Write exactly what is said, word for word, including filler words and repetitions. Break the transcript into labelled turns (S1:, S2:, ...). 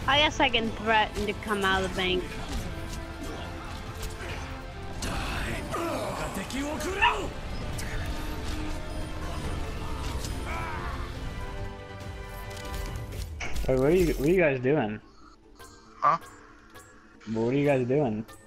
S1: I guess I can threaten to come out of the bank.
S2: Wait, what are you what are you guys doing?
S3: Huh?
S2: What are you guys doing?